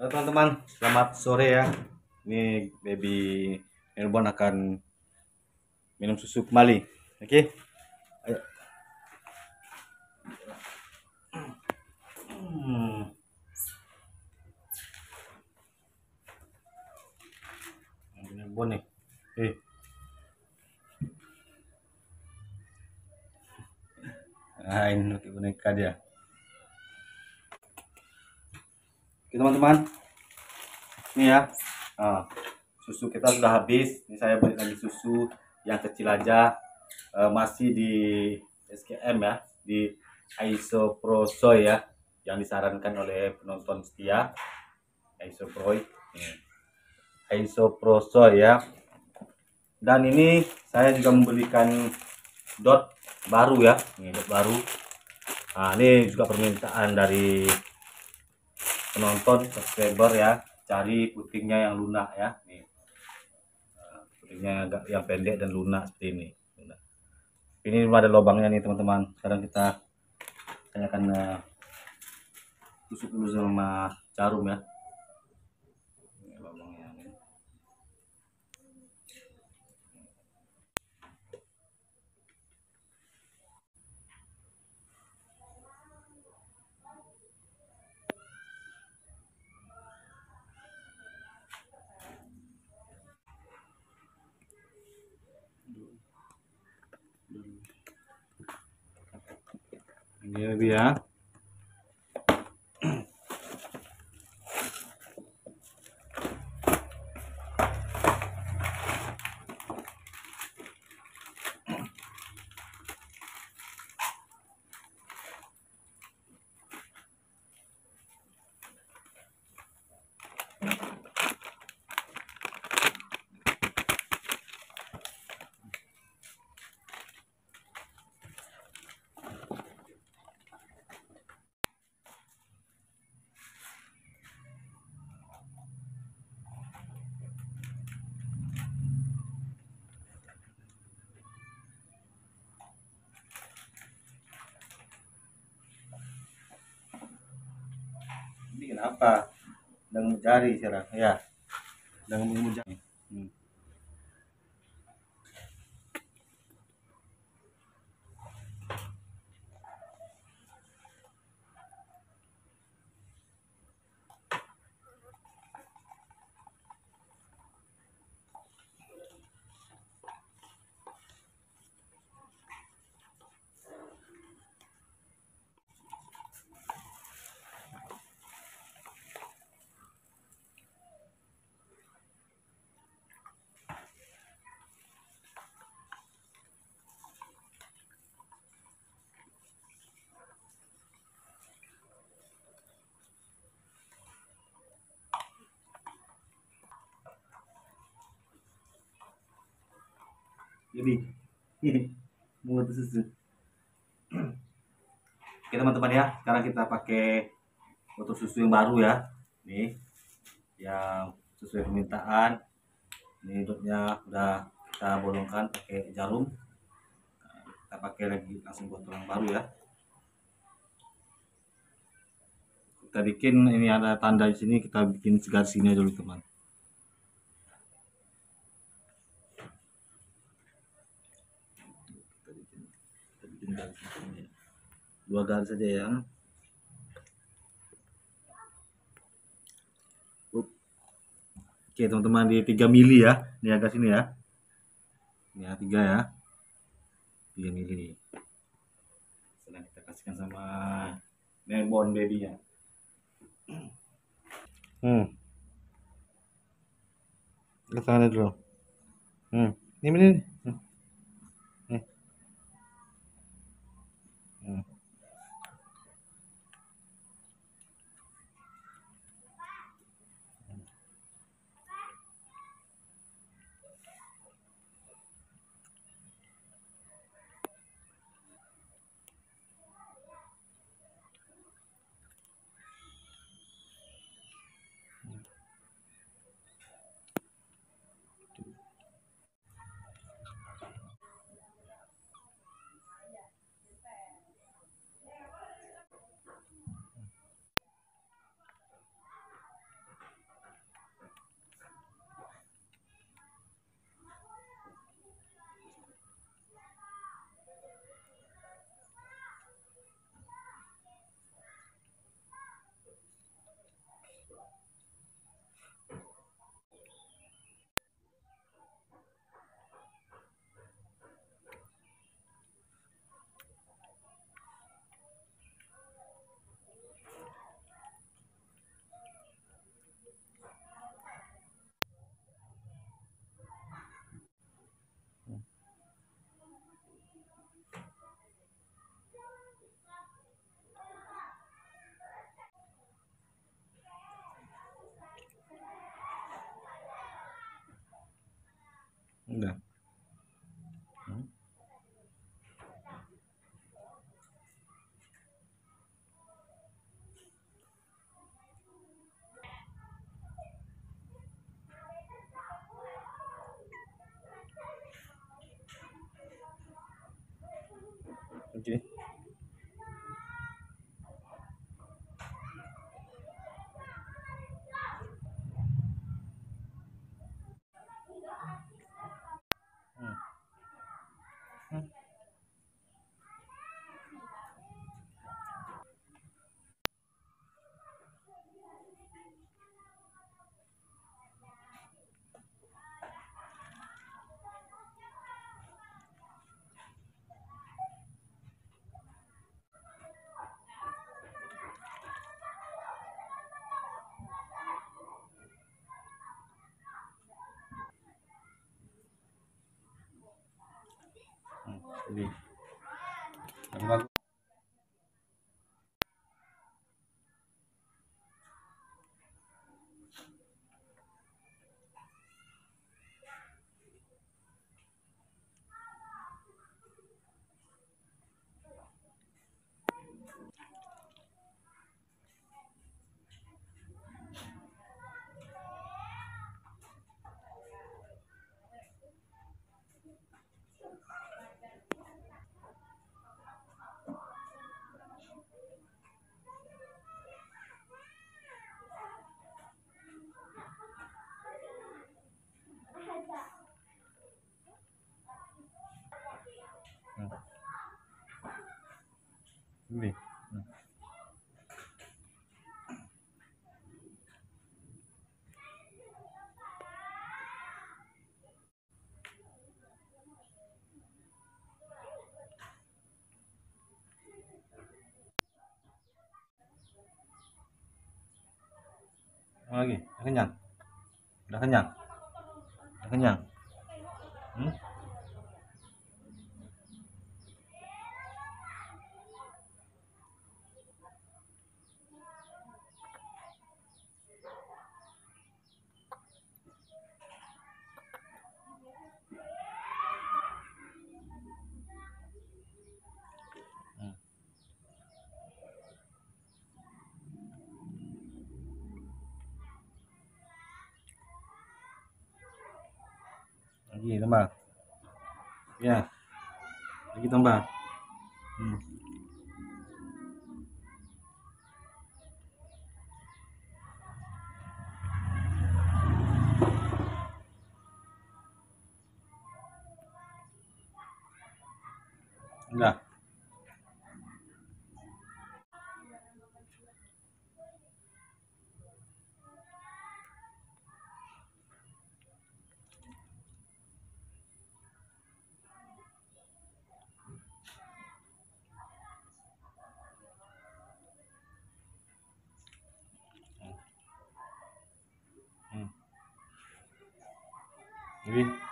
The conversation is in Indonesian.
Halo teman-teman, selamat sore ya. Ini baby Melbourne akan minum susu kembali. Oke, ayo. Hmm, Melbourne nih. Ini pakai boneka dia. Oke teman-teman, ini ya. Nah, susu kita sudah habis. Ini saya beli lagi susu yang kecil aja. Masih di SKM ya, di isoprosoy ya, yang disarankan oleh penonton setia. Isoprosoy ya. Dan ini saya juga membelikan dot baru ya, ini dot baru. Nah, ini juga permintaan dari penonton subscriber ya, cari putingnya yang lunak ya. Nih, putingnya agak yang pendek dan lunak seperti ini. Ini ada lubangnya nih teman-teman. Sekarang saya akan tusuk dulu sama jarum ya. Ini lubangnya nih. Ini dia. Ini kenapa? Dan mencari sekarang ya. Dan mencari. Jadi mulut susu. Oke teman-teman ya, sekarang kita pakai botol susu yang baru ya. Nih, yang sesuai permintaan. Ini hidupnya udah kita bolongkan pakai jarum. Kita pakai lagi langsung botol yang baru ya. Kita bikin ini ada tanda di sini, kita bikin garis sini dulu teman. Kita bikin garis sini. 2 garis saja ya. Oke teman-teman, di 3 mili ya. Ini agak sini ya. Ini ya 3 ya. 3 mili. Sedang kita kasihkan sama newborn baby-nya. Lihat tangannya dulu. Ini. Nih. Udah. Hmm. Oke. Hmm. Hmm. Jadi yang ini. Lagi, udah kenyang, udah kenyang, udah kenyang. Hmm? Hmm. Lagi tambah, ya, lagi tambah. Hmm. Enggak. Hmm. Jadi